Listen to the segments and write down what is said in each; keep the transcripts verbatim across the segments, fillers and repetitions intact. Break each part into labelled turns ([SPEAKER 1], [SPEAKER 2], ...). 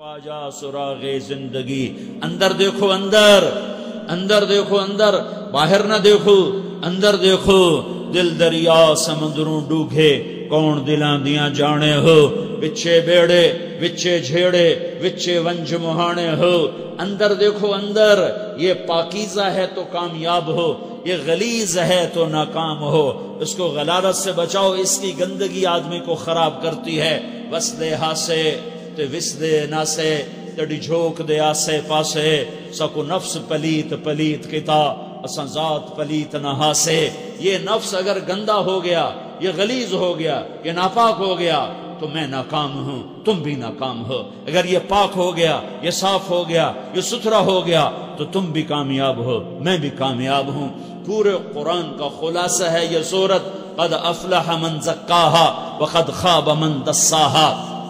[SPEAKER 1] پاجا سراغ زندگی، اندر دیکھو اندر، اندر دیکھو اندر، باہر نہ دیکھو، اندر دیکھو۔ دل دریا سمندروں ڈوبے، کون دلاں دیاں جانے ہو، وچے بیڑے وچے جھیڑے وچے ونج مہانے ہو۔ اندر دیکھو اندر، یہ پاکیزہ ہے تو کامیاب ہو، یہ غلیظ ہے تو ناکام ہو۔ اس کو غلالت سے بچاؤ، اس کی گندگی آدمی کو خراب کرتی ہے۔ وسدے ہاسے تے وسدے ناسے تڑی جھوک دے آسے پاسے، سکو نفس پلیت پلیت کتا اساں ذات پلیت نہ ہاسے۔ یہ نفس اگر گندا ہو گیا، یہ غلیظ ہو گیا، یہ ناپاک ہو گیا تو میں ناکام ہوں، تم بھی ناکام ہو۔ اگر یہ پاک ہو گیا، یہ صاف ہو گیا، یہ ستھرا ہو گیا تو تم بھی کامیاب ہو، میں بھی کامیاب ہوں۔ پورے قرآن کا خلاصہ ہے یہ سورت، قد افلح من زکاہا وقد خاب من دساہا۔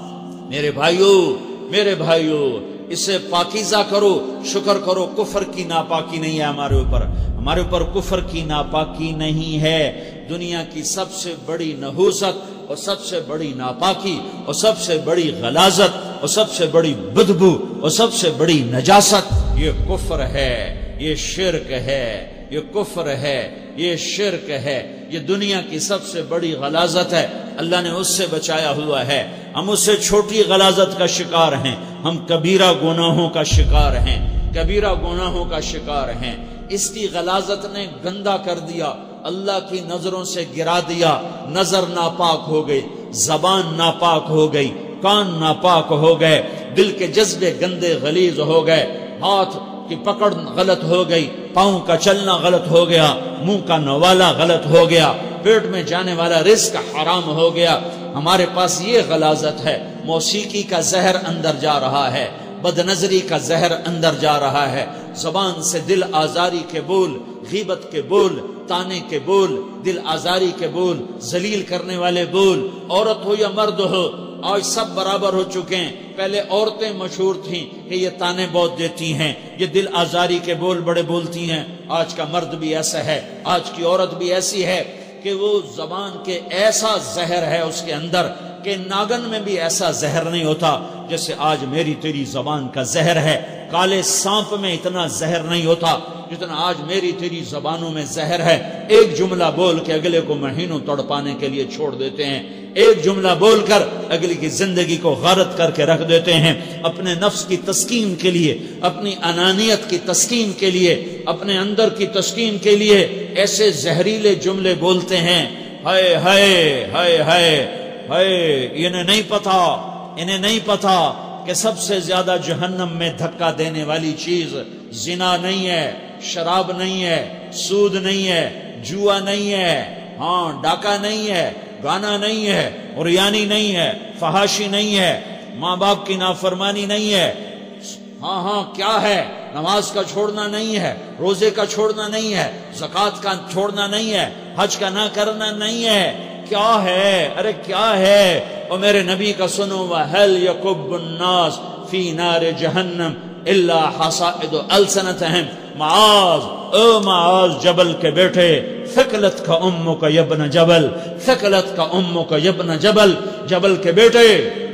[SPEAKER 1] میرے بھائیو میرے بھائیو اسے پاکیزہ کرو، شکر کرو۔ کفر کی ناپاکی نہیں ہے ہمارے اوپر، ہمارے اوپر کفر کی ناپاکی نہیں ہے۔ دنیا کی سب سے بڑی نحوست اور سب سے بڑی ناپاکی اور سب سے بڑی غلاظت اور سب سے بڑی بدبو اور سب سے بڑی نجاست یہ کفر ہے، یہ شرک ہے، یہ کفر ہے، یہ شرک ہے، یہ دنیا کی سب سے بڑی غلاظت ہے۔ اللہ نے اس سے بچایا ہوا ہے۔ ہم اس سے چھوٹی غلاظت کا شکار ہیں، ہم کبیرہ گناہوں کا شکار ہیں، کبیرہ گناہوں کا شکار ہیں۔ اس کی غلاظت نے گندا کر دیا، اللہ کی نظروں سے گرا دیا۔ نظر ناپاک ہو گئی، زبان ناپاک ہو گئی، کان ناپاک ہو گئے، دل کے جذبے گندے غلیظ ہو گئے، ہاتھ کی پکڑ غلط ہو گئی، پاؤں کا چلنا غلط ہو گیا، منہ کا نوالا غلط ہو گیا، پیٹ میں جانے والا رزق حرام ہو گیا۔ ہمارے پاس یہ غلاظت ہے۔ موسیقی کا زہر اندر جا رہا ہے، بد نظری کا زہر اندر جا رہا ہے، زبان سے دل آزاری کے بول، غیبت کے بول، تانے کے بول، دل آزاری کے بول، ذلیل کرنے والے بول، عورت ہو یا مرد ہو آج سب برابر ہو چکے ہیں۔ پہلے عورتیں مشہور تھیں کہ یہ تانے بہت دیتی ہیں، یہ دل آزاری کے بول بڑے بولتی ہیں۔ آج کا مرد بھی ایسا ہے، آج کی عورت بھی ایسی ہے کہ وہ زبان کے ایسا زہر ہے اس کے اندر کہ ناگن میں بھی ایسا زہر نہیں ہوتا جیسے آج میری تیری زبان کا زہر ہے۔ کالے سانپ میں اتنا زہر نہیں ہوتا جتنا آج میری تیری زبانوں میں زہر ہے۔ ایک جملہ بول کے اگلے کو مہینوں تڑپانے کے لیے چھوڑ دیتے ہیں، ایک جملہ بول کر اگلی کی زندگی کو غارت کر کے رکھ دیتے ہیں۔ اپنے نفس کی تسکین کے لیے، اپنی انانیت کی تسکین کے لیے، اپنے اندر کی تسکین کے لیے ایسے زہریلے جملے بولتے ہیں۔ ہائے ہائے ہائے ہائے ہائے، انہیں نہیں پتا، انہیں نہیں پتا کہ سب سے زیادہ جہنم میں دھکا دینے والی چیز زنا نہیں ہے، شراب نہیں ہے، سود نہیں ہے، جوا نہیں ہے، ہاں ڈاکہ نہیں ہے، گانا نہیں ہے، عریانی نہیں ہے، فحاشی نہیں ہے، ماں باپ کی نافرمانی نہیں ہے، ہاں ہاں کیا ہے، نماز کا چھوڑنا نہیں ہے، روزے کا چھوڑنا نہیں ہے، زکوٰۃ کا چھوڑنا نہیں ہے، حج کا نہ کرنا نہیں ہے، کیا ہے، ارے کیا ہے؟ اور میرے نبی کا سنو، وَهَلْ يَكُبُّ النَّاسِ فِي نَارِ جَهَنَّمَ إِلَّا حَصَائِدُ أَلْسِنَتِهِمْ۔ معاذ، او معاذ جبل کے بیٹے، ثقلت کا امو کا یبن جبل، ثقلت کا امو کا یبن جبل، جبل کے بیٹے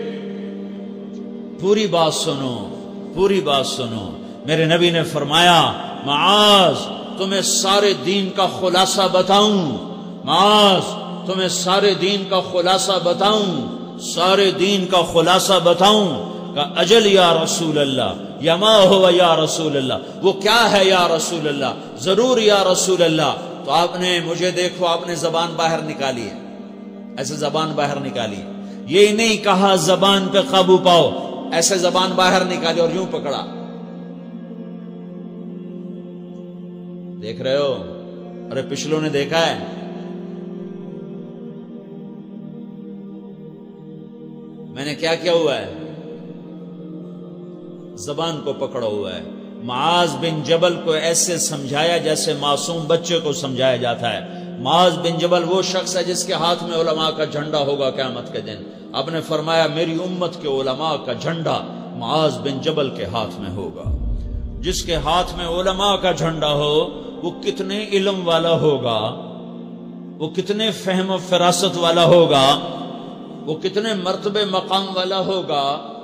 [SPEAKER 1] پوری بات سنو، پوری بات سنو۔ میرے نبی نے فرمایا، معاذ تمہیں سارے دین کا خلاصہ بتاؤں، معاذ تمہیں سارے دین کا خلاصہ بتاؤں، سارے دین کا خلاصہ بتاؤں۔ کہ اجل یا رسول اللہ، یا ما ہوا یا رسول اللہ، وہ کیا ہے یا رسول اللہ، ضرور یا رسول اللہ۔ تو آپ نے مجھے دیکھو، آپ نے زبان باہر نکالی ہے، ایسے زبان باہر نکالی، یہ نہیں کہا زبان پہ قابو پاؤ، ایسے زبان باہر نکالی اور یوں پکڑا۔ دیکھ رہے ہو؟ ارے پچھلوں نے دیکھا ہے؟ میں نے کیا کیا ہوا ہے؟ زبان کو پکڑا ہوا ہے۔ معاذ بن جبل کو ایسے سمجھایا جیسے معصوم بچے کو سمجھایا جاتا ہے۔ معاذ بن جبل وہ شخص ہے جس کے ہاتھ میں علماء کا جھنڈا ہوگا قیامت کے دن۔ آپ نے فرمایا میری امت کے علماء کا جھنڈا معاذ بن جبل کے ہاتھ میں ہوگا۔ جس کے ہاتھ میں علماء کا جھنڈا ہو وہ کتنے علم والا ہوگا، وہ کتنے فہم و فراست والا ہوگا، وہ کتنے مرتبے مقام والا ہوگا،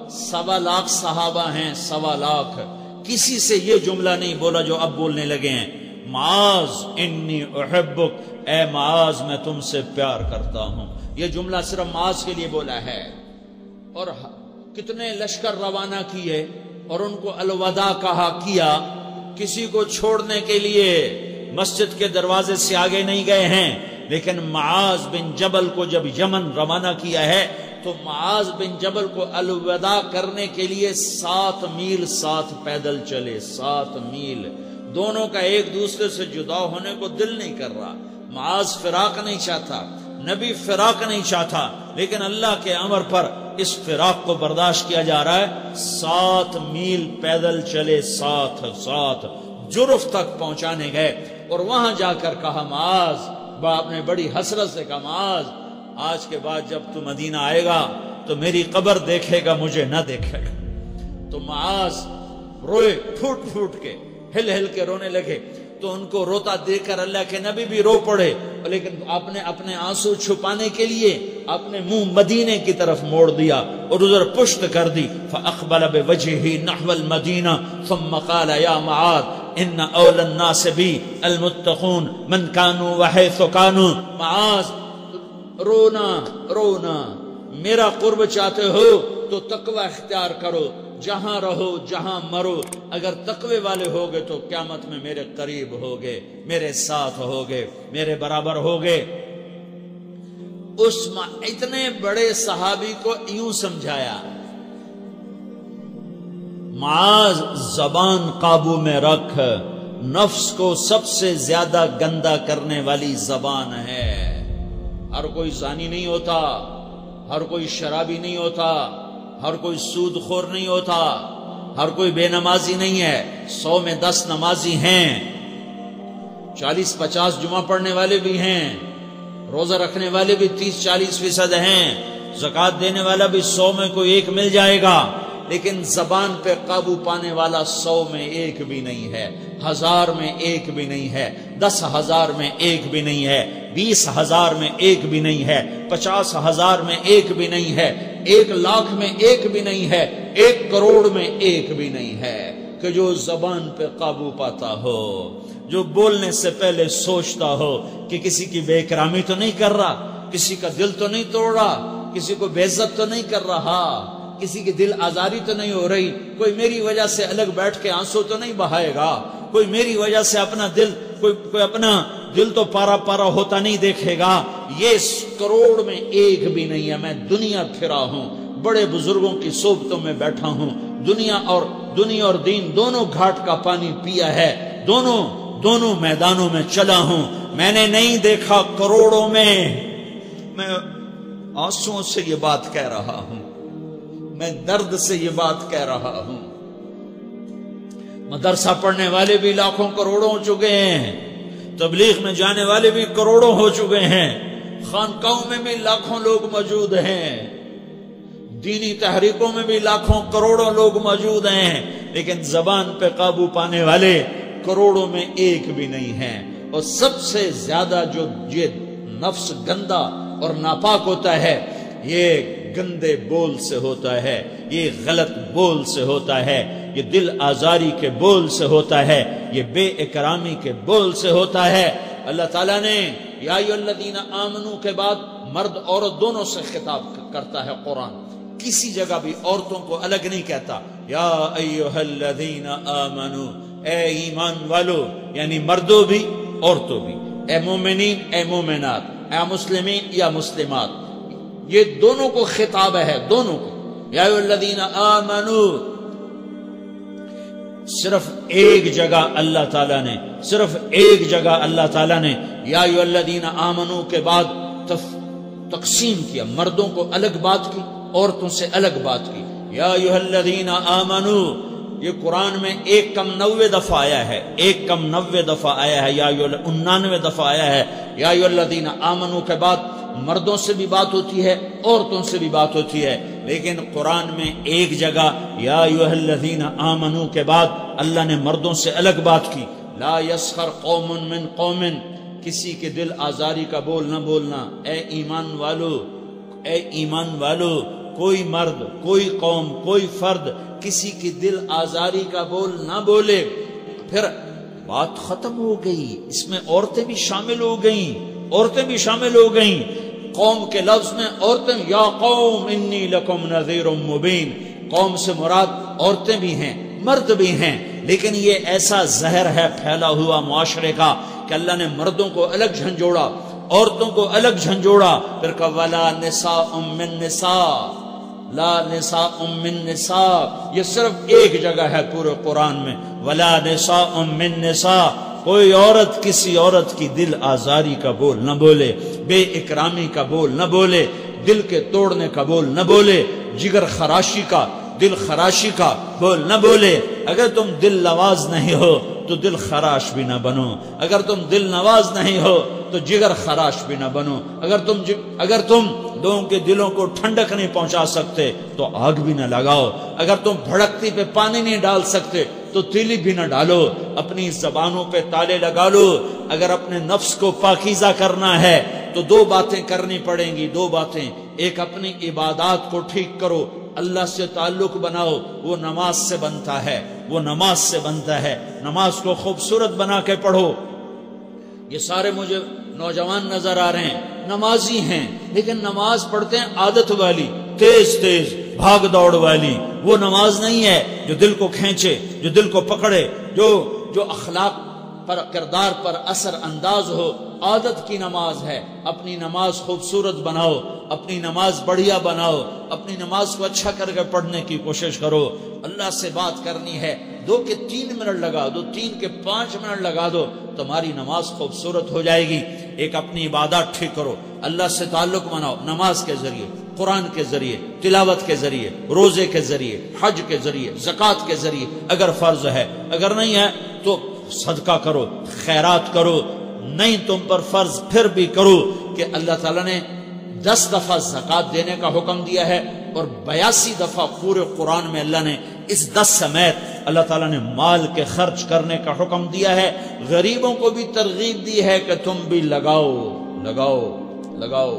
[SPEAKER 1] سوا لاکھ صحابہ ہیں، سوا لاکھ، کسی سے یہ جملہ نہیں بولا جو اب بولنے لگے ہیں، معاذ انی احبک، اے معاذ میں تم سے پیار کرتا ہوں، یہ جملہ صرف معاذ کے لیے بولا ہے۔ اور کتنے لشکر روانہ کیے اور ان کو الوداع کہا کیا، کسی کو چھوڑنے کے لیے مسجد کے دروازے سے آگے نہیں گئے ہیں، لیکن معاذ بن جبل کو جب یمن روانہ کیا ہے تو معاذ بن جبل کو الوداع کرنے کے لیے سات میل ساتھ پیدل چلے، سات میل، دونوں کا ایک دوسرے سے جدا ہونے کو دل نہیں کر رہا۔ معاذ فراق نہیں چاہتا، نبی فراق نہیں چاہتا، لیکن اللہ کے امر پر اس فراق کو برداشت کیا جا رہا ہے۔ سات میل پیدل چلے، ساتھ ساتھ جرف تک پہنچانے گئے اور وہاں جا کر کہا معاذ، باپ نے بڑی حسرت سے کہا معاذ آج کے بعد جب تو مدینہ آئے گا تو میری قبر دیکھے گا، مجھے نہ دیکھے گا۔ تو معاذ روئے، پھوٹ پھوٹ کے ہل ہل کے رونے لگے، تو ان کو روتا دیکھ کر اللہ کے نبی بھی رو پڑے، لیکن آپ نے اپنے آنسو چھپانے کے لیے اپنے منہ مدینے کی طرف موڑ دیا اور ادھر پشت کر دی۔ فاقبل بوجهه نحو المدینہ ثم قال یا معاذ ان اول الناس بی المتقون من كانوا وحيث كانوا۔ معاذ رونا رونا، میرا قرب چاہتے ہو تو تقوی اختیار کرو، جہاں رہو جہاں مرو، اگر تقوی والے ہوگے تو قیامت میں میرے قریب ہوگے، میرے ساتھ ہوگے، میرے برابر ہوگے۔ اس اتنے بڑے صحابی کو یوں سمجھایا، معاذ زبان قابو میں رکھ، نفس کو سب سے زیادہ گندا کرنے والی زبان ہے۔ ہر کوئی زانی نہیں ہوتا، ہر کوئی شرابی نہیں ہوتا، ہر کوئی سود خور نہیں ہوتا، ہر کوئی بے نمازی نہیں ہے، سو میں دس نمازی ہیں، چالیس پچاس جمعہ پڑھنے والے بھی ہیں، روزہ رکھنے والے بھی تیس چالیس فیصد ہیں، زکوٰۃ دینے والا بھی سو میں کوئی ایک مل جائے گا، لیکن زبان پہ قابو پانے والا سو میں ایک بھی نہیں ہے، ہزار میں ایک بھی نہیں ہے، دس ہزار میں ایک بھی نہیں ہے، بیس ہزار میں ایک بھی نہیں ہے، پچاس ہزار میں ایک بھی نہیں ہے، ایک لاکھ میں ایک بھی نہیں ہے، ایک کروڑ میں ایک بھی نہیں ہے کہ جو زبان پہ قابو پاتا ہو، جو بولنے سے پہلے سوچتا ہو کہ کسی کی بے اکرامی تو نہیں کر رہا، کسی کا دل تو نہیں توڑ رہا، کسی کو بے عزت تو نہیں کر رہا، کسی کی دل آزاری تو نہیں ہو رہی، کوئی میری وجہ سے الگ بیٹھ کے آنسو تو نہیں بہائے گا، کوئی میری وجہ سے اپنا دل کوئی, کوئی اپنا دل تو پارا پارا ہوتا نہیں دیکھے گا۔ یہ کروڑ میں ایک بھی نہیں ہے۔ میں دنیا پھرا ہوں، بڑے بزرگوں کی صحبتوں میں بیٹھا ہوں، دنیا اور دنیا اور دین دونوں گھاٹ کا پانی پیا ہے، دونوں دونوں میدانوں میں چلا ہوں، میں نے نہیں دیکھا کروڑوں میں۔ میں آنسوؤں سے یہ بات کہہ رہا ہوں، میں درد سے یہ بات کہہ رہا ہوں۔ مدرسہ پڑھنے والے بھی لاکھوں کروڑوں ہو چکے ہیں، تبلیغ میں جانے والے بھی کروڑوں ہو چکے ہیں، خانقاہوں میں بھی لاکھوں لوگ موجود ہیں، دینی تحریکوں میں بھی لاکھوں کروڑوں لوگ موجود ہیں، لیکن زبان پہ قابو پانے والے کروڑوں میں ایک بھی نہیں ہیں۔ اور سب سے زیادہ جو یہ نفس گندا اور ناپاک ہوتا ہے، یہ گندے بول سے ہوتا ہے، یہ غلط بول سے ہوتا ہے، یہ دل آزاری کے بول سے ہوتا ہے، یہ بے اکرامی کے بول سے ہوتا ہے۔ اللہ تعالیٰ نے یا ایھا الذین آمنو کے بعد مرد عورت دونوں سے خطاب کرتا ہے قرآن، کسی جگہ بھی عورتوں کو الگ نہیں کہتا۔ یا ایھا الذین آمنو، اے ایمان والو، یعنی مردوں بھی عورتوں بھی، اے مومنین اے مومنات، اے مسلمین یا مسلمات، یہ دونوں کو خطاب ہے، دونوں کو۔ یا ایھا الذین آمنو، صرف ایک جگہ اللہ تعالیٰ نے صرف ایک جگہ اللہ تعالیٰ نے یا ایھا الذین آمنو کے بعد تقسیم کیا، مردوں کو الگ بات کی، عورتوں سے الگ بات کی۔ یا ایھا الذین آمنو، یہ قرآن میں ایک کم نوے دفعہ آیا ہے، ایک کم نوے دفعہ آیا ہے، یا انانوے دفعہ آیا ہے۔ یا ایھا الذین آمنو کے بعد مردوں سے بھی بات ہوتی ہے، عورتوں سے بھی بات ہوتی ہے، لیکن قرآن میں ایک جگہ یا ایھا الذین آمنو کے بعد اللہ نے مردوں سے الگ بات کی۔ لا یسخر قوم من قوم، کسی کے دل آزاری کا بول نہ بولنا۔ اے ایمان والو، اے ایمان والو، کوئی مرد، کوئی قوم، کوئی فرد کسی کی دل آزاری کا بول نہ بولے۔ پھر بات ختم ہو گئی، اس میں عورتیں بھی شامل ہو گئیں، عورتیں بھی شامل ہو گئیں۔ قوم کے لفظ میں عورتیں، یا قوم انی لکم نذیر مبین، قوم سے مراد عورتیں بھی ہیں، مرد بھی ہیں، لیکن یہ ایسا زہر ہے پھیلا ہوا معاشرے کا کہ اللہ نے مردوں کو الگ جھنجھوڑا، عورتوں کو الگ جھنجھوڑا، پھر کہا ولا نساء من نساء، لا نساء من نساء، یہ صرف ایک جگہ ہے پورے قرآن میں، ولا نساء من نساء، کوئی عورت کسی عورت کی دل آزاری کا بول نہ بولے، بے اکرامی کا بول نہ بولے، دل کے توڑنے کا بول نہ بولے، جگر خراشی کا، دل خراشی کا بول نہ بولے۔ اگر تم دل نواز نہیں ہو تو دل خراش بھی نہ بنو، اگر تم دل نواز نہیں ہو تو جگر خراش بھی نہ بنو، اگر تم اگر تم لوگوں کے دلوں کو ٹھنڈک نہیں پہنچا سکتے تو آگ بھی نہ لگاؤ، اگر تم بھڑکتی پہ پانی نہیں ڈال سکتے تو تیلی بھی نہ ڈالو، اپنی زبانوں پہ تالے لگا لو۔ اگر اپنے نفس کو پاکیزہ کرنا ہے تو دو باتیں کرنی پڑیں گی، دو باتیں، ایک اپنی عبادات کو ٹھیک کرو، اللہ سے تعلق بناؤ، وہ نماز سے بنتا ہے، وہ نماز سے بنتا ہے، نماز کو خوبصورت بنا کے پڑھو۔ یہ سارے مجھے نوجوان نظر آ رہے ہیں، نمازی ہیں لیکن نماز پڑھتے ہیں عادت والی، تیز تیز بھاگ دوڑ والی، وہ نماز نہیں ہے جو دل کو کھینچے، جو دل کو پکڑے، جو جو اخلاق پر، کردار پر اثر انداز ہو۔ عادت کی نماز ہے، اپنی نماز خوبصورت بناؤ، اپنی نماز بڑھیا بناؤ، اپنی نماز کو اچھا کر کے پڑھنے کی کوشش کرو۔ اللہ سے بات کرنی ہے، دو کے تین منٹ لگا دو، تین کے پانچ منٹ لگا دو، تمہاری نماز خوبصورت ہو جائے گی۔ ایک اپنی عبادات ٹھیک کرو، اللہ سے تعلق بناؤ، نماز کے ذریعے، قرآن کے ذریعے، تلاوت کے ذریعے، روزے کے ذریعے، حج کے ذریعے، زکوٰۃ کے ذریعے اگر فرض ہے، اگر نہیں ہے تو صدقہ کرو، خیرات کرو، نہیں تم پر فرض پھر بھی کرو کہ اللہ تعالیٰ نے دس دفعہ زکوٰۃ دینے کا حکم دیا ہے اور بیاسی دفعہ پورے قرآن میں اللہ نے اس دس سمیت اللہ تعالیٰ نے مال کے خرچ کرنے کا حکم دیا ہے۔ غریبوں کو بھی ترغیب دی ہے کہ تم بھی لگاؤ لگاؤ لگاؤ۔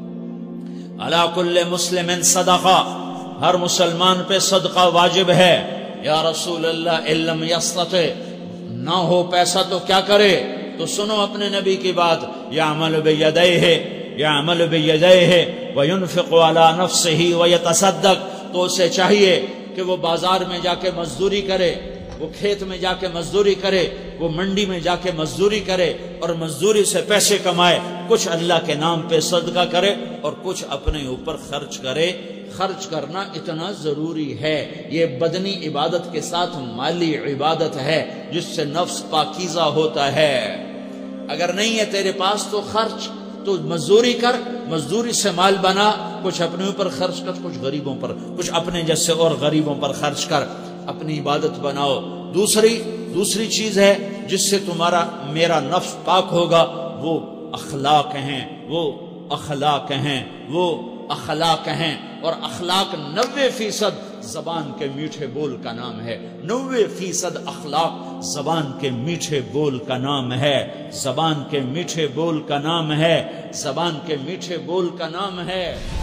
[SPEAKER 1] علی کل مسلم صدقہ، ہر مسلمان پہ صدقہ واجب ہے۔ یا رسول اللہ ان لم یستطع، نہ ہو پیسہ تو کیا کرے؟ تو سنو اپنے نبی کی بات، یعمل بیدیہ، یعمل بیدیہ وینفق علی نفسہ ویتصدق، تو اسے چاہیے کہ وہ بازار میں جا کے مزدوری کرے، وہ کھیت میں جا کے مزدوری کرے، وہ منڈی میں جا کے مزدوری کرے اور مزدوری سے پیسے کمائے، کچھ اللہ کے نام پہ صدقہ کرے اور کچھ اپنے اوپر خرچ کرے۔ خرچ کرنا اتنا ضروری ہے، یہ بدنی عبادت کے ساتھ مالی عبادت ہے جس سے نفس پاکیزہ ہوتا ہے۔ اگر نہیں ہے تیرے پاس تو خرچ، تو مزدوری کر، مزدوری سے مال بنا، کچھ اپنے اوپر خرچ کر، کچھ غریبوں پر، کچھ اپنے جیسے اور غریبوں پر خرچ کر، اپنی عبادت بناؤ۔ دوسری دوسری چیز ہے جس سے تمہارا میرا نفس پاک ہوگا، وہ اخلاق ہیں، وہ اخلاق ہیں، وہ اخلاق ہیں، اور اخلاق نوے فیصد زبان کے میٹھے بول کا نام ہے، نوے فیصد اخلاق زبان کے میٹھے بول کا نام ہے، زبان کے میٹھے بول کا نام ہے، زبان کے میٹھے بول کا نام ہے۔